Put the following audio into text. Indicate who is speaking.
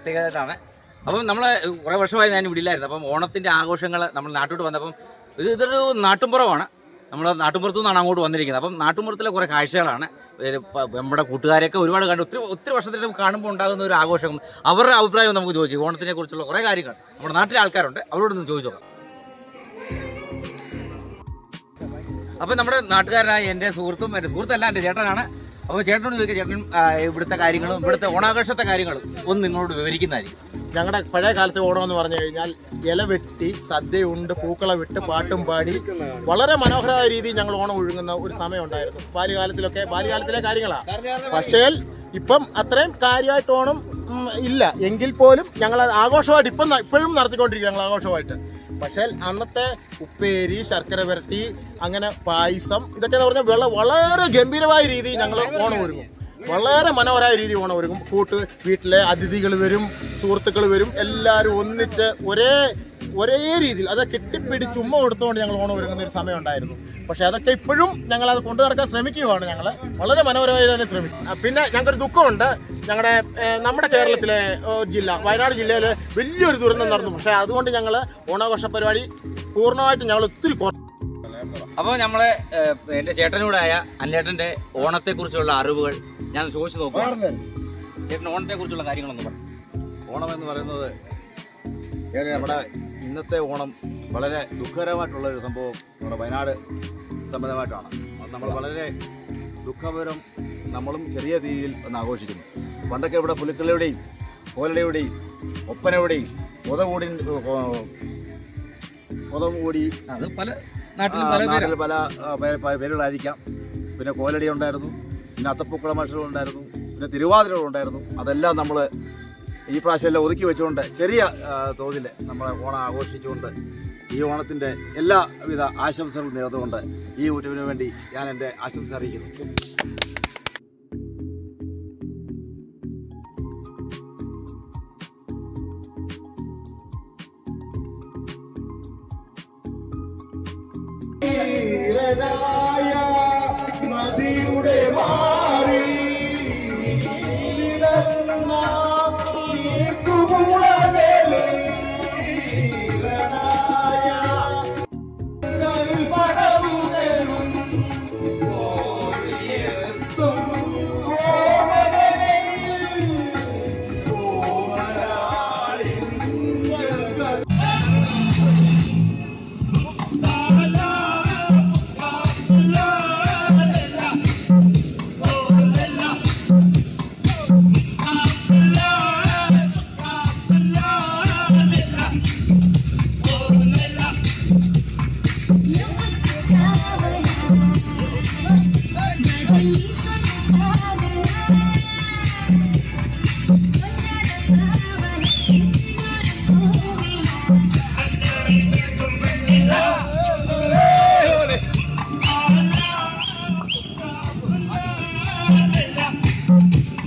Speaker 1: പ്രത്യേകതയാണ്. അപ്പം നമ്മൾ കുറേ വർഷമായി ഞാൻ ഇവിടെ ഇല്ലായിരുന്നു. അപ്പം ഓണത്തിന്റെ ആഘോഷങ്ങൾ നമ്മൾ നാട്ടോട്ട് വന്നപ്പം ഇതൊരു നാട്ടുംപുറമാണ്. നമ്മൾ നാട്ടുമ്പുറത്തു നിന്നാണ് അങ്ങോട്ട് വന്നിരിക്കുന്നത്. അപ്പം നാട്ടുമ്പുറത്തിലെ കുറേ കാഴ്ചകളാണ്. നമ്മുടെ കൂട്ടുകാരെയൊക്കെ ഒരുപാട് കണ്ട് ഒത്തിരി വർഷത്തിന് കാണുമ്പോൾ ഉണ്ടാകുന്ന ഒരു ആഘോഷം. അവരുടെ അഭിപ്രായം നമുക്ക് ചോദിക്കും. ഓണത്തിനെ കുറിച്ചുള്ള കുറേ കാര്യങ്ങൾ നമ്മുടെ നാട്ടിലെ ആൾക്കാരുണ്ട്, അവരോടൊന്ന് ചോദിച്ചു നോക്കാം. അപ്പം നമ്മുടെ നാട്ടുകാരനായ എൻ്റെ സുഹൃത്തല്ല എൻ്റെ ചേട്ടനാണ്. അപ്പോൾ ചേട്ടനോട് ചോദിക്കുക, ചേട്ടൻ ഇവിടുത്തെ കാര്യങ്ങളും ഇവിടുത്തെ ഓണാഘോഷത്തെ കാര്യങ്ങളും ഒന്ന് നിങ്ങളോട് വിവരിക്കുന്നതായിരിക്കും.
Speaker 2: ഞങ്ങളുടെ പഴയ കാലത്തെ ഓണം എന്ന് പറഞ്ഞു കഴിഞ്ഞാൽ ഇല വെട്ടി സദ്യയുണ്ട്, പൂക്കള വിട്ട് പാട്ടും പാടി വളരെ മനോഹരമായ രീതിയിൽ ഞങ്ങൾ ഓണം ഒഴുകുന്ന ഒരു സമയം ഉണ്ടായിരുന്നു. ബാല്യകാലത്തിലെ കാര്യങ്ങളാണ്. പക്ഷേ ഇപ്പം അത്രയും കാര്യമായിട്ട് ഓണം ഇല്ല എങ്കിൽ പോലും ഞങ്ങൾ ആഘോഷമായിട്ട് ഇപ്പോഴും നടത്തിക്കൊണ്ടിരിക്കും ഞങ്ങൾ ആഘോഷമായിട്ട്. പക്ഷേ അന്നത്തെ ഉപ്പേരി, ശർക്കര വരട്ടി, അങ്ങനെ പായസം, ഇതൊക്കെ എന്ന് പറഞ്ഞാൽ വളരെ ഗംഭീരമായ രീതിയിൽ ഞങ്ങൾ ഓണം ഒരുങ്ങും. വളരെ മനോഹരമായ രീതിയിൽ ഓണം ഒരുങ്ങും. വീട്ടിലെ അതിഥികൾ വരും, സുഹൃത്തുക്കൾ വരും, എല്ലാവരും ഒന്നിച്ച് ഒരേ രീതിയിൽ അത് കെട്ടിപ്പിടിച്ച് ഉമ്മ കൊടുത്തുകൊണ്ട് ഞങ്ങൾ ഓണം ഒരുങ്ങുന്ന ഒരു സമയം ഉണ്ടായിരുന്നു. പക്ഷെ അതൊക്കെ ഇപ്പോഴും ഞങ്ങൾ അത് കൊണ്ടു നടക്കാൻ ശ്രമിക്കുകയാണ്. ഞങ്ങൾ വളരെ മനോഹരമായി തന്നെ ശ്രമിക്കും. പിന്നെ ഞങ്ങൾക്കൊരു ദുഃഖമുണ്ട്. നമ്മുടെ കേരളത്തിലെ ജില്ല, വയനാട് ജില്ലയിൽ വലിയൊരു ദുരന്തം നടന്നു. പക്ഷെ അതുകൊണ്ട് ഞങ്ങൾ ഓണാഘോഷ പരിപാടി പൂർണ്ണമായിട്ട് ഞങ്ങൾ ഒത്തിരി കുറച്ചു.
Speaker 1: അപ്പോൾ നമ്മളെ എൻ്റെ ചേട്ടനോടായ അന്നേട്ടൻ്റെ ഓണത്തെക്കുറിച്ചുള്ള അറിവുകൾ ഞാൻ ചോദിച്ചു നോക്കാം. ചേട്ടൻ ഓണത്തെക്കുറിച്ചുള്ള കാര്യങ്ങളൊന്നും പറഞ്ഞു.
Speaker 3: ഓണം എന്ന് പറയുന്നത് നമ്മുടെ ഇന്നത്തെ ഓണം വളരെ ദുഃഖകരമായിട്ടുള്ള ഒരു സംഭവം നമ്മുടെ വയനാട് സംബന്ധമായിട്ടാണ്. അത് നമ്മൾ വളരെ ദുഃഖപരം നമ്മളും ചെറിയ രീതിയിൽ ഒന്ന് ആഘോഷിക്കുന്നു. പണ്ടൊക്കെ ഇവിടെ പുലിക്കളിയുടെയും കോലടയുടെയും ഒപ്പനയുടെയും കൊതം കൂടി
Speaker 1: അത് പല
Speaker 3: നാട്ടിൽ പല പേരുകളായിരിക്കാം. പിന്നെ കോലടി ഉണ്ടായിരുന്നു, പിന്നെ അത്തപ്പൂക്കള മത്സരം ഉണ്ടായിരുന്നു, പിന്നെ തിരുവാതിരകൾ ഉണ്ടായിരുന്നു. അതെല്ലാം നമ്മൾ ഈ പ്രാവശ്യം എല്ലാം ഒതുക്കി വെച്ചുകൊണ്ട് ചെറിയ തോതിൽ നമ്മളെ ഓണം ആഘോഷിച്ചുകൊണ്ട് ഈ ഓണത്തിൻ്റെ എല്ലാവിധ ആശംസകളും നേർന്നുകൊണ്ട് ഈ യൂട്യൂബിന് വേണ്ടി ഞാൻ എൻ്റെ ആശംസ അറിയിക്കുന്നു.